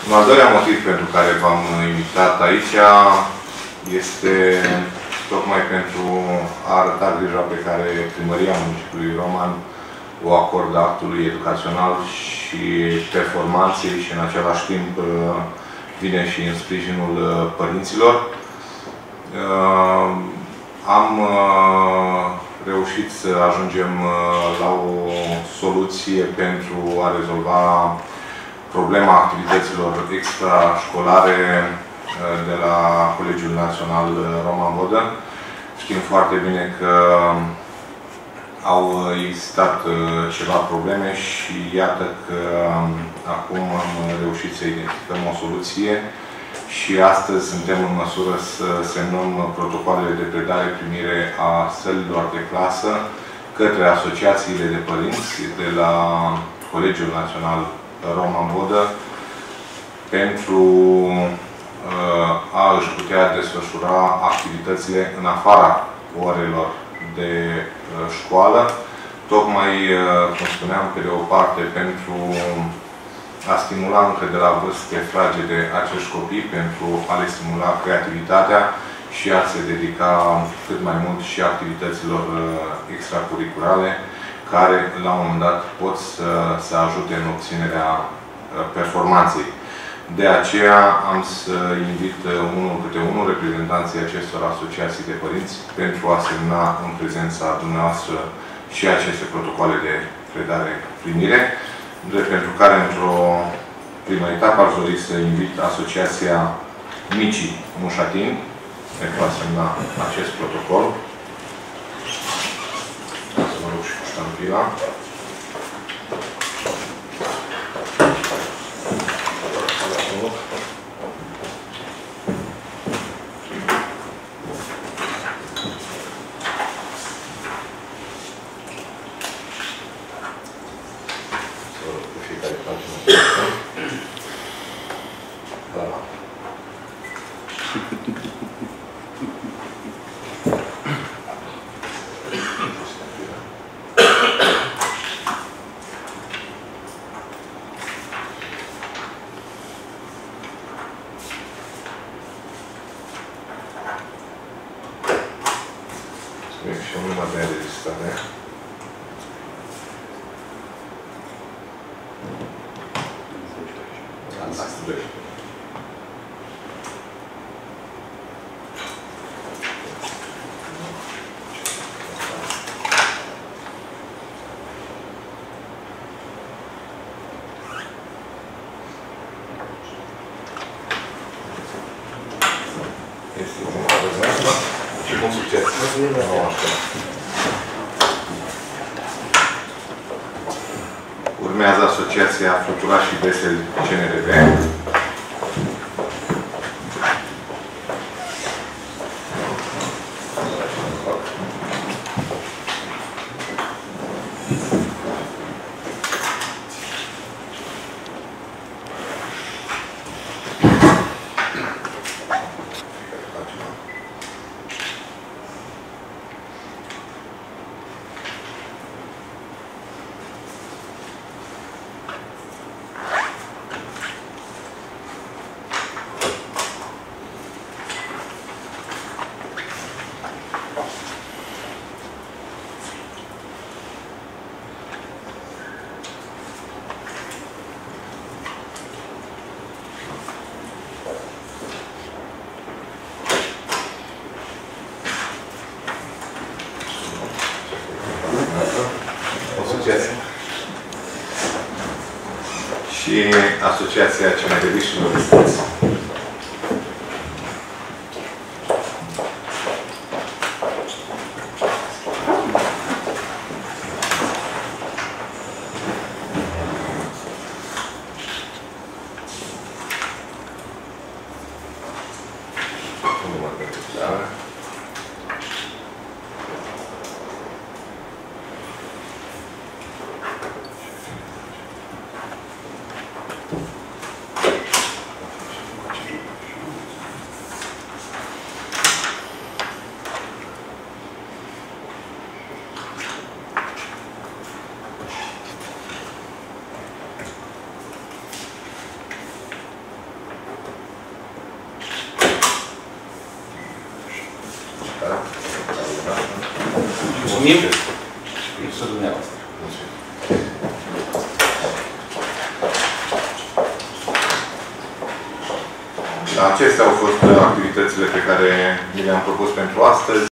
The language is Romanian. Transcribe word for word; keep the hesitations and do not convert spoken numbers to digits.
Un al doilea motiv pentru care v-am invitat aici este tocmai pentru a arăta grija pe care Primăria Municipiului Roman o acordă actului educațional și performanței și în același timp vine și în sprijinul părinților. Am reușit să ajungem la o soluție pentru a rezolva problema activităților extrașcolare de la Colegiul Național Roman Vodă. Știm foarte bine că au existat ceva probleme și iată că acum am reușit să identificăm o soluție și astăzi suntem în măsură să semnăm protocoalele de predare-primire a sălilor de clasă către asociațiile de părinți de la Colegiul Național Roman Vodă pentru a își putea desfășura activitățile în afara orelor de școală, tocmai, cum spuneam, pe de o parte pentru a stimula încă de la vârste fragede acești copii, pentru a le stimula creativitatea și a se dedica cât mai mult și activităților extracuriculare, care la un moment dat pot să, să ajute în obținerea performanței. De aceea am să invit unul câte unul reprezentanții acestor asociații de părinți pentru a semna în prezența dumneavoastră și aceste protocoale de predare-primire, pentru care, într-o primă etapă, aș dori să invit Asociația Micii Mușatini pentru a semna acest protocol. Să mă rog și cu ștampila. Și un număr de înregistrare. Este prezent și mult succes! Urmează Asociația Fluturașii Veseli C N R V. Și Asociația C N R V și Logistics. Da? Mulțumim. Să dumneavoastră. Acestea au fost activitățile pe care mi le-am propus pentru astăzi.